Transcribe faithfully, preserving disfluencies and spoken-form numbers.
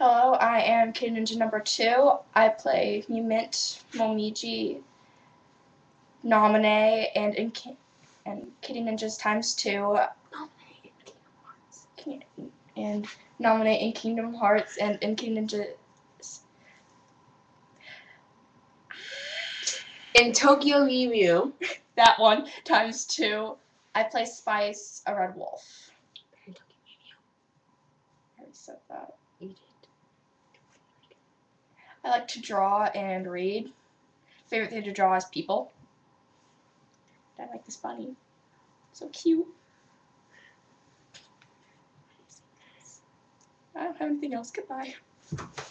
Hello, I am Kitty Ninja number two. I play Mumint, Momiji, Nominee, and in Ki and Kitty Ninjas times two. And Nominate in Kingdom Hearts and in Kitty Ninja In Tokyo Mew, that one times two. I play Spice, a red wolf. in Tokyo Mew, I already said that. you did. I like to draw and read. Favorite thing to draw is people. I like this bunny. So cute. I don't have anything else. Goodbye.